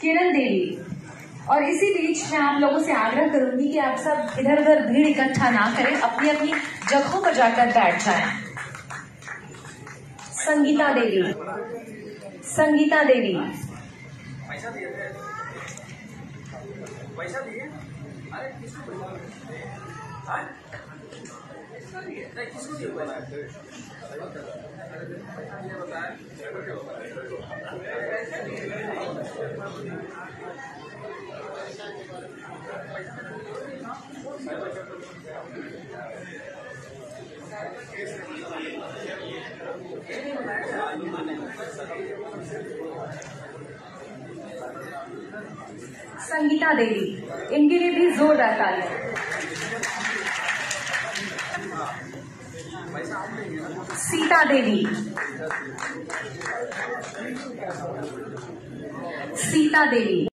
किरण देवी। और इसी बीच मैं आप लोगों से आग्रह करूंगी कि आप सब इधर उधर भीड़ इकट्ठा ना करें, अपनी अपनी जगहों पर जाकर बैठ जाएं। संगीता देवी, संगीता देवी, पैसा दिए? अरे किसको संगीता देवी, इनके लिए भी जोरदार तालियां। सीता देवी, सीता देवी।